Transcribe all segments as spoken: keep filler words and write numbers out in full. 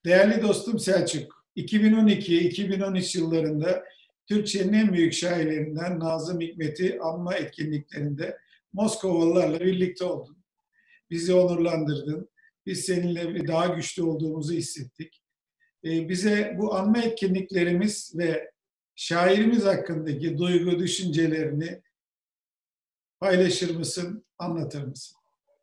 Değerli dostum Selçuk, iki bin on iki iki bin on üç yıllarında Türkçenin en büyük şairlerinden Nazım Hikmet'i anma etkinliklerinde Moskovalılarla birlikte oldun. Bizi onurlandırdın. Biz seninle bir daha güçlü olduğumuzu hissettik. Ee, bize bu anma etkinliklerimiz ve şairimiz hakkındaki duygu, düşüncelerini paylaşır mısın, anlatır mısın?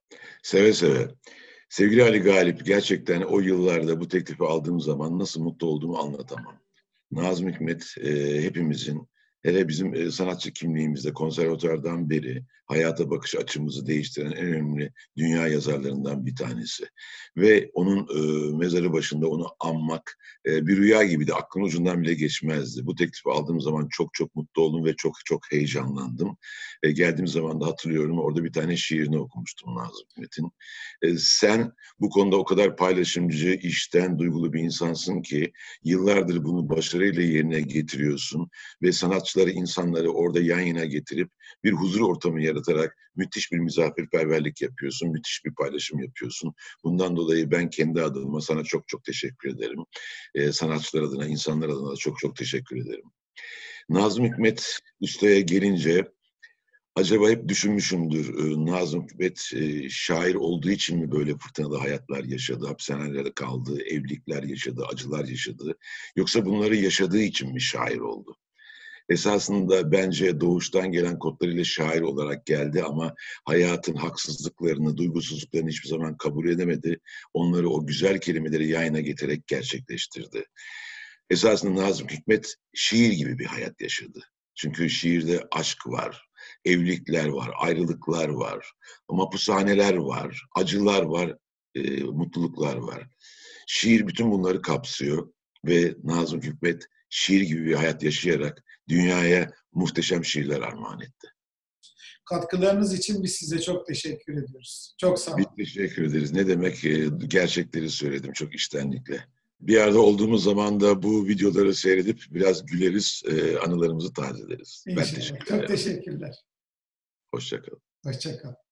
Seve seve. Sevgili Ali Galip, gerçekten o yıllarda bu teklifi aldığım zaman nasıl mutlu olduğumu anlatamam. Nazım Hikmet e, hepimizin, hele bizim e, sanatçı kimliğimizde konservatuardan beri hayata bakış açımızı değiştiren en önemli dünya yazarlarından bir tanesi. Ve onun e, mezarı başında onu anmak e, bir rüya gibiydi. Aklın ucundan bile geçmezdi. Bu teklifi aldığım zaman çok çok mutlu oldum ve çok çok heyecanlandım. E, geldiğim zaman da hatırlıyorum, orada bir tane şiirini okumuştum Nazım Hikmet'in. E, sen bu konuda o kadar paylaşımcı, içten, duygulu bir insansın ki yıllardır bunu başarıyla yerine getiriyorsun ve sanatçıları, insanları orada yan yana getirip bir huzur ortamı yaratarak müthiş bir misafirperverlik yapıyorsun, müthiş bir paylaşım yapıyorsun. Bundan dolayı ben kendi adıma sana çok çok teşekkür ederim. E, sanatçılar adına, insanlar adına da çok çok teşekkür ederim. Nazım Hikmet ustaya gelince, acaba hep düşünmüşümdür, e, Nazım Hikmet e, şair olduğu için mi böyle fırtınalı hayatlar yaşadı, hapishanelerde kaldı, evlilikler yaşadı, acılar yaşadı, yoksa bunları yaşadığı için mi şair oldu? Esasında bence doğuştan gelen kodlarıyla şair olarak geldi ama hayatın haksızlıklarını, duygusuzluklarını hiçbir zaman kabul edemedi. Onları, o güzel kelimeleri yayına getirerek gerçekleştirdi. Esasında Nazım Hikmet şiir gibi bir hayat yaşadı. Çünkü şiirde aşk var, evlilikler var, ayrılıklar var, mapushaneler var, acılar var, e, mutluluklar var. Şiir bütün bunları kapsıyor ve Nazım Hikmet şiir gibi bir hayat yaşayarak dünyaya muhteşem şiirler armağan etti. Katkılarınız için biz size çok teşekkür ediyoruz. Çok sağ Biz olun. teşekkür ederiz. Ne demek, e, gerçekleri söyledim çok içtenlikle. Bir yerde olduğumuz zaman da bu videoları seyredip biraz güleriz, e, anılarımızı tazeleriz. Ben İnşallah. teşekkür Çok ederim. teşekkürler. Hoşça kalın. Hoşça kal.